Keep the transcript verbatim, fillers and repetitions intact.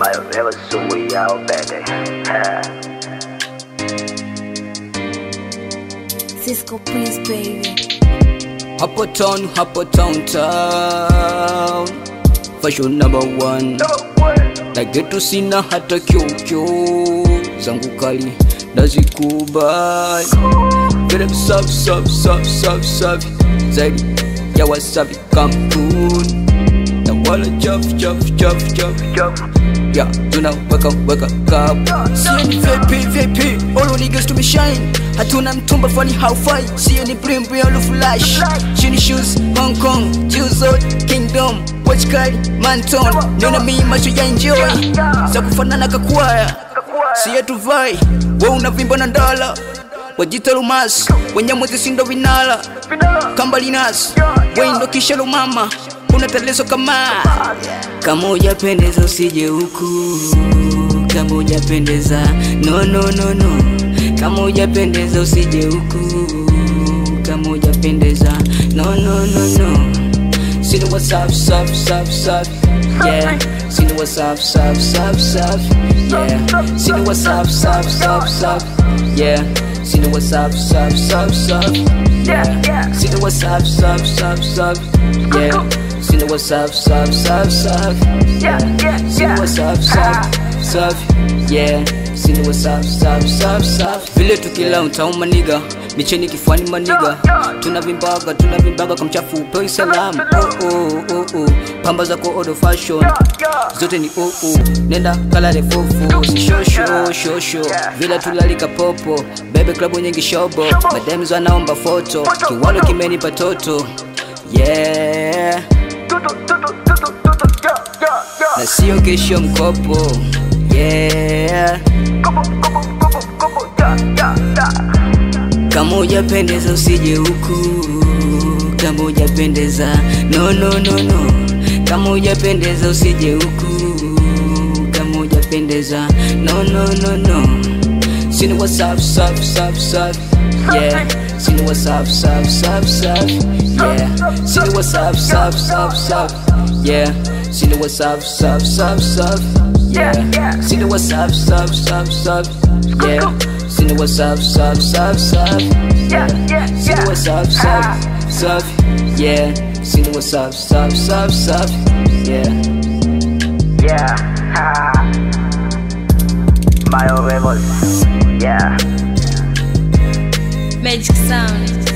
My never saw we out baby. Cisco Prince baby. Hapo town, hapo town town. Fashion number one. Na geto sina hata kyokyo. Zangu kali nazikubali. Get up sub sub sub sub sub. Zaidi ya wasabi kampuni. Na wala chop chop chop chop chop. Yeah, tunaweka weka kapu. Sio ni V P V P, all niggas to be shine. Hatuna mtumba funny how fight. Sio ni brim brim all flash. Chini shoes, Hong Kong, Juzo, Kingdom, Watch Kai, Manton. Nina mimi macho ya enjoy. Za kufanana kakwaya. Sio tu vai, wewe unavimba na ndala. Wajita lumas, wenye mwezi sindo vinala. Kambalinas, wewe ndo kisha lumama. Una taleso kama kama hujapendeza usije huku. Kama hujapendeza no no no no. Kama hujapendeza usije huku. Kama hujapendeza no no no no. See the what's up sup sup sup. Yeah. See the what's up sup sup sup. Yeah. See the what's up sup sup sup. Yeah. See the what's up sup sup sup. Yeah. See the what's up sup sup sup. Yeah. See the what's up, sup, sup, sup. Yeah, yeah, see the what's up, sup, sup. Yeah, see the what's up, sup, sup, sup. Vile tukila utauma niga, micheni kifani maniga. Tunavimbaga, tunavimbaga kwa mchafu upewi salamu. Oh oh oh oh, pamba zako odo fashion. Zote ni oh oh, nenda kalale fofo. Si show show show show, vile tulalika popo. Baby club nyingi shobo, madams wanaomba photo. Kiwalo kimenipa toto. Yeah. Na sio kesho mkopo. Yeah. Kama hujapendeza usije huku. Kama hujapendeza no no no no. Kama hujapendeza usije huku. Kama hujapendeza no no no no. See the what's up sup sup sup. Yeah. See the what's up sup sup sup. Yeah. See the what's up sup sup sup. Yeah. See the what's up sup sup sup. Yeah. See the what's up sup sup sup. Yeah. See the what's up sup sup sup. Yeah. See the what's up sup sup. Yeah. See the what's up sup sup sup. Yeah. Yeah. My rebels. Yeah. Magic sound.